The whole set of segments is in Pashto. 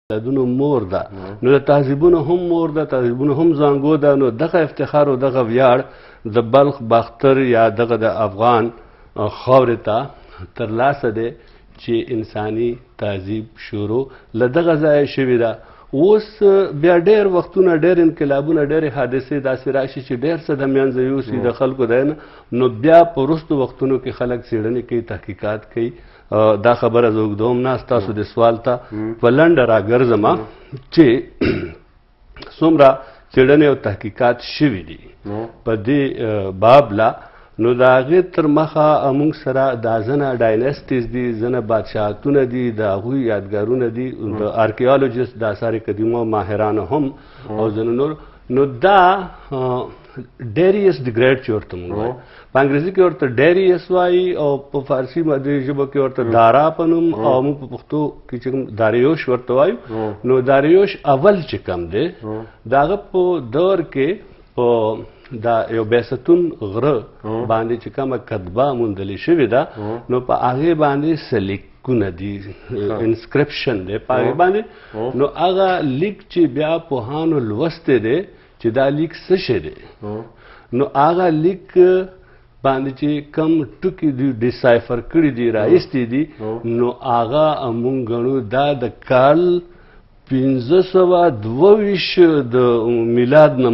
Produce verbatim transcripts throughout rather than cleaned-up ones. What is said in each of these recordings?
دونو مور ده نو د تهذیبونو هم مور ده تهذیبونو هم زانګو ده نو دغه افتخار او دغه ویاړ د بلخ باختر یا دغه د افغان خاورې ته ترلاسه دی چې انساني تهذیب شروع له دغه ځایه شوې ده. اوس بیا ډېر وختونه ډېر انقلابونه ډېرې حادثې داسې راشي چې ډېر څه د منځه یوسي د خلکو دی نه نو بیا په وروستو وختونو کې خلک څېړنې کوي تحقیقات کوي. دا خبره زه اوږدوم نه ستاسو د سوال ته په لنډه راګرځم چې څومره څېړنې او تحقیقات شوي دي په دې باب لا نو د هغې تر مخه موږ سره دا ځنه ډاینسټیز دي ځنه بادشاهتونه دي د هغوی یادګارونه دي د ارکیالوجست د اثار قدیمو ماهرانو هم او ځینو نور نو دا ډیریس د ګریډ چې ورته موږ وایو په انګریزي کې ورته ډیریس وایي او په فارسي مادي ژبه کې ورته دارا په نوم او موږ په پښتو کې چې کوم داریوش ورته وایو نو داریوش اول چې کم دی د هغه په دور کې په دا یو بیستون غره باندې چې کومه کتبه موندلې شوې ده نو په هغې باندې سلیکونه دي انسکرپشن دی په هغې باندې نو هغه لیک چې بیا پوهانو لوستی دی چې دا لیک څه شی دی نو هغه لیک باندې چې کم ټکي دي ډیسایفر کړي دي رایستي دي نو هغه موږ ګڼو دا د کال پنځه سوه دوه ویشت د میلاد نه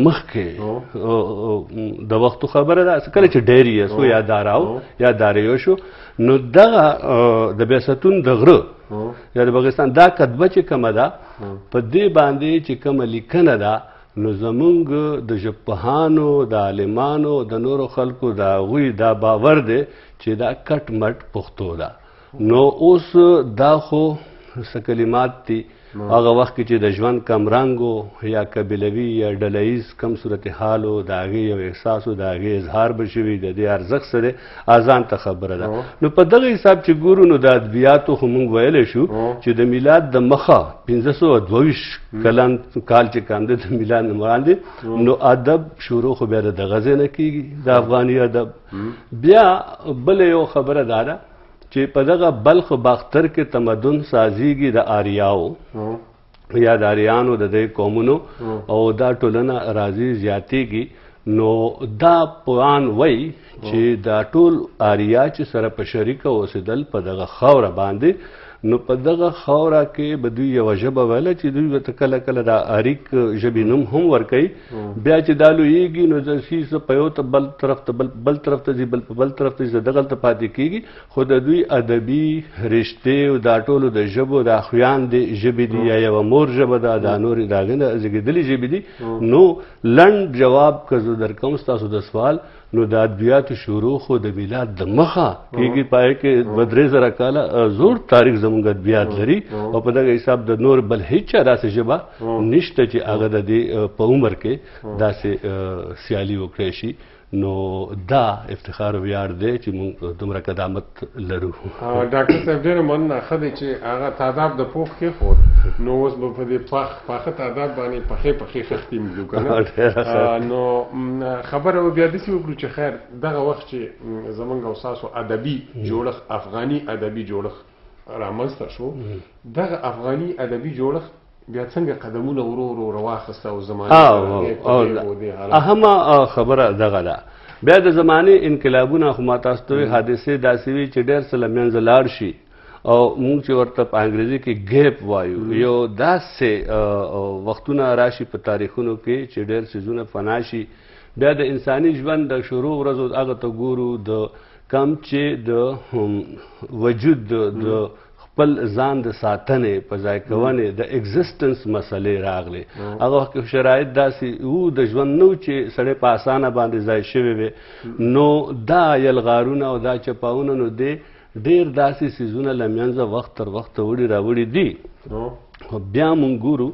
مخکې د وختو خبره ده کله چې ډیریس و یا داراو یا داریوش نو دغه د بیستون د غره یا د بغستان دا کتبه چې کومه ده په دې باندې چې کومه لیکنه ده نو زمونږ د ژبپوهانو د عالمانو د نورو خلکو د هغوی دا باور دی چې دا کټ مټ پښتو ده. نو اوس دا خو څه کلمات دي هغه وخت کې چې د ژوند کم رنګ یا قبیلوي یا ډله ییز کم صورتحال و د هغې یو احساس و د هغې اظهار به شوي د دې ارزښت څه دی اذان ته خبره ده. نو په دغه حساب چې ګورو نو د ادبیاتو خو موږ ویلی شو چې د میلاد د مخه پنځه سوه دوه ویشت کلن کال چې کم دی د میلاد نه وړاندې نو ادب شروع خو بیا د دغه ځای نه کېږي د افغاني ادب. بیا بله یو خبره دا ده چې په دغه بلخ باختر کې تمدن سازیږي د آریاو یا د آریانو د دې قومونو او دا ټولنه راځي زیاتېږي نو دا پوهان وایي چې دا ټول آریا چې سره په شریکه اوسېدل په دغه خاوره باندې نو په دغه خاوره کې به دوی یوه ژبه ویله چې دوی ورته کله کله د اریک ژبې نوم هم ورکوي. بیا چې دا لویېږي نو ځکه څه په یو ته بل طرف ته بل بل طرف ته ځي بل په بل طرف ته ځي دغلته پاتې کېږي خو د دوی ادبي رشتې او دا ټولو د ژبو دا خویاندې ژبې دي یا یوه مور ژبه ده دا نورې د هغې نه زېږېدلې ژبې دي. نو لنډ جواب که زه درکوم ستاسو د سوال نو د ادبیاتو شروع خو د میلاد د مخه کېږي په هغې کې دوه درې زره کاله زوړ تاریخ زموږ ادبیات لري او په دغه حساب د نور بل هېچ چا داسې ژبه نشته چې هغه د دې په عمر کې داسې سیالي وکړی شي. نو دا افتخار او ویاړ دی چې موږ دومره قدامت لرو. ډاکټر صاحب ډېره مننه ښه دی چې هغه تعداد د پوخ کېښود نو اوس به په دې پاخ پاخه تعداد باندې پخې پخې خښتې موږ که نه نو خبره به بیا داسې وکړو چې خیر دغه وخت چې زموږ او ستاسو ادبي جوړښت افغاني ادبي جوړښت رامنځته شو دغه افغاني ادبي جوړښت بیا څنګه قدمونه ورو ورو راواخیسته او زمانې اهمه خبره دغه ده. بیا د زمانې انقلابونه خو ما تاسو ته وایي حادثې داسې وي چې ډېر څه له منځه لاړ شي او موږ چې ورته په انګریزي کې ګیپ وایو یو داسې وختونه راشي په تاریخونو کې چې ډېر څیزونه فنا شي. بیا د انساني ژوند د شروع ورځو هغه ته ګورو د کم چې د وجود د خپل ځان د ساتنې په ځای کوونې د اګزسټنس مسلې راغلې هغه وخت کې شرایط داسې وو د ژوند نه و چې سړی په اسانه باندې ځای شوی وی نو دا یلغارونه او دا چپاونه نو دی ډېر داسې څیزونه له منځه وخت تر وخته وړي راوړي دي. خو بیا مونږ ګورو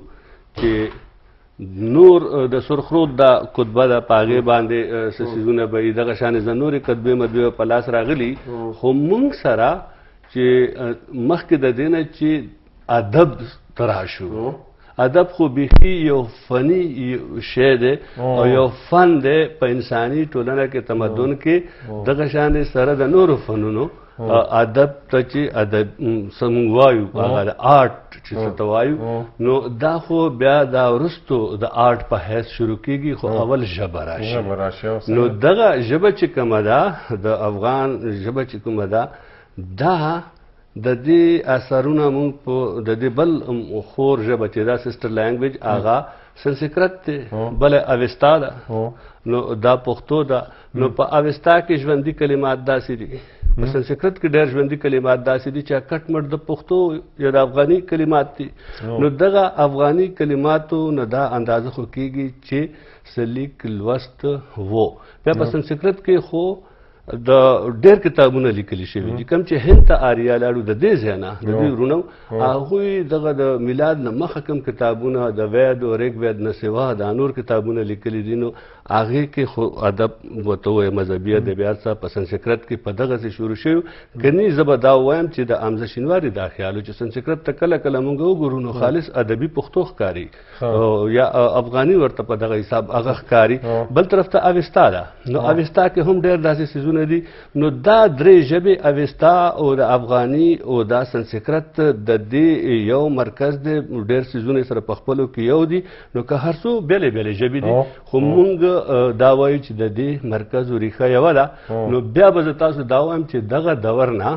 چې نور د سرخرود دا کتبه ده په هغې باندې څه څیزونه به وي دغه شانې د نورې کتبې مطبعې په لاس راغلي خو مونږ سره چې مخکې د دې نه چې ادب ته راشو ادب خو بیخي یو فني شی دی او یو فن دی په انساني ټولنه کې تمدن کې دغه شانې سره د نورو فنونو ادب ته چې ادب څه مونږ وایو هغه د آرټ چې څه ته وایو نو دا خو بیا دا وروستو د آرټ په حیث شروع کېږي خو اول ژبه راشي نو دغه ژبه چې کومه ده د افغان ژبه چې کومه ده دا د دې اثرونه مونږ په د دې بل خور ژبه چې دا سسټر لینګویج هغه سنسکرت دی بله اوستا ده نو دا پښتو ده نو په اوستا کې ژوندي کلمات داسې دي په سنسکرت کې ډېر ژوندي کلمات داسې دي چې کټ مټ د پښتو یا د افغاني کلمات دي نو دغه افغاني کلماتو نه دا اندازه خو کېږي چې څه لیک لوست وو بیا په سنسکرت کې خو د ډېر کتابونه لیکلي شوي دي کوم چې هند ته آریا لاړو د دې ځای نه د دوی ورونو هغوی دغه د میلاد نه مخه کوم کتابونه د وید او ریګ وید نه سوا دا نور کتابونه لیکلي دي نو هغې کې خو ادب ورته ووایه مذهبي ادبیات صاحب په سنسکرت کې په دغسې شروع شوي کني زه به دا ووایم چې د حمزه شینواري دا خیال و چې سنسکرت ته کله کله مونږ وګورو نو خالص ادبي پښتو ښکاري یا افغاني ورته په دغه حساب هغه ښکاري بل طرف ته اوستا ده نو اوستا کې هم ډېر داسې څیزونه دي نو دا درې ژبې اوستا او د افغاني او دا سنسکرت د دې یو مرکز دی ډېر څیزونه سره په خپلو کې یو دي نو که هر څو بېلې بېلې ژبې دي خو مونږ دا وایو چې د دې مرکز ریښه یوه ده نو بیا به زه تاسو دا وایم چې دغه دور نه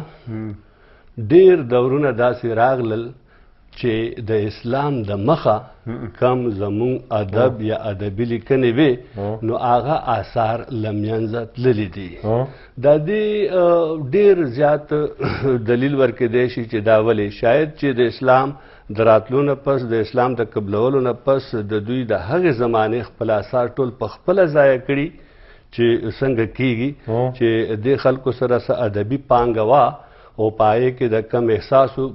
ډېر دورونه داسې راغلل چې د اسلام د مخه کم زمونږ ادب یا ادبي لیکنې وې نو هغه آثار له منځه تللي دي دا دې ډېر زیات دلیل ورکېدی شي چې دا ولې شاید چې د اسلام د راتلو نه پس د اسلام د قبلولو نه پس د دوی د هغې زمانې خپل آثار ټول په خپله ضایع کړي چې څنګه کېږي چې دې خلکو سره څه ادبي پانګه وه او پای کې د کم احساسو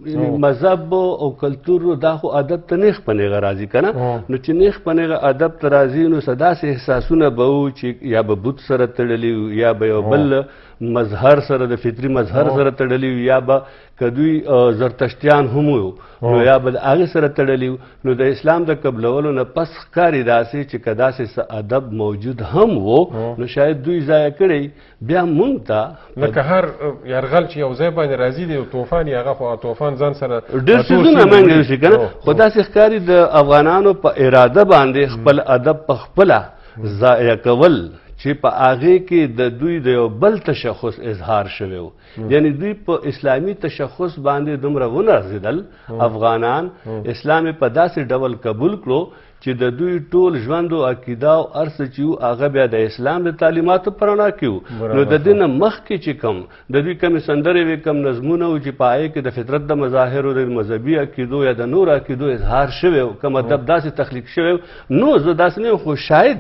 مذهب او کلتور دا خو ادب ته نیغ په نیغه راځي که نه نو چې نیغ په نیغه ادب ته راځي نو څه داسې احساسونه به وو چې یا به بت سره تړلي وو یا به یو بل مظهر سره د فطري مظهر سره تړلي وو یا به که دوی زرتشتیان هم وو نو یا به د هغې سره تړلي وو نو د اسلام د قبلولو نه پس ښکاري داسې چې که داسې څه ادب موجود هم و نو شاید دوی ضایع کړی بیا مونږ ته لکه هر یرغل چې یو ځای باندې راځي دی طوفان یې هغه خو طوفان ځان سره ډېر څیزونه منګ یوسي که نه خو داسې ښکاري د افغانانو په اراده باندې خپل ادب په خپله ضایع کول چې په هغې کې د دوی د یو بل تشخص اظهار شوی و یعنی دوی په اسلامي تشخص باندې دومره ونرځېدل افغانان اسلام یې په داسې ډول قبول کړو چې د دوی ټول ژوند او عقیده او هر څه چې وو هغه بیا د اسلام د تعلیماتو په رڼا کې وو نو د دې نه مخکې چې کوم د دوی کمې سندرې وې کم نظمونه وو چې په هغې کې د فطرت د مظاهرو د مذهبي عقیدو یا د نور عقیدو اظهار شوی و کم ادب داسې تخلیق شوی و نو زه داسې نه یم خو شاید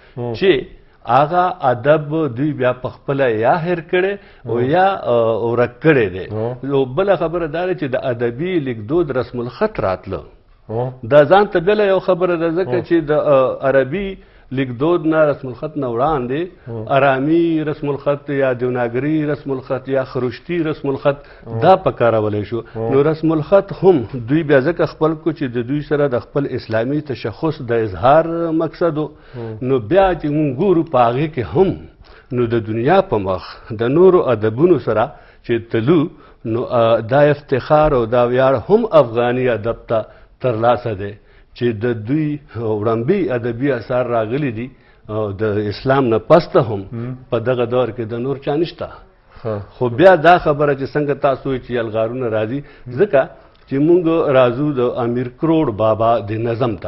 چې هغه ادب دوی بیا په خپله یا هېر کړی او یا ورک کړی دی نو بله خبره دا ده چې د ادبي لیکدود رسم الخط راتله دا ځان ته بله یو خبره ده ځکه چې د عربي لیکدود نه رسم الخط نه وړاندې ارامي رسم الخط یا دیوناګري رسم الخط یا خروشتي رسم الخط دا پکارولی شو نو رسم الخط هم دوی بیا ځکه خپل کو چې د دوی سره د خپل اسلامي تشخص د اظهار مقصد نو بیا چې مونږ ګورو په هغې کې هم نو د دنیا په مخ د نورو ادبونو سره چې تلو نو دا افتخار او دا ویاړ هم افغاني ادب ته ترلاسه دی چې د دوی وړاندې ادبي اثار راغلي دي د اسلام نه پسته هم په دغه دور کې د نور چا نشته خو بیا دا خبره چې څنګه تاسو وایئ چې یلغارونه راځي ځکه چې موږ راځو د امیر کروړ بابا د نظم ته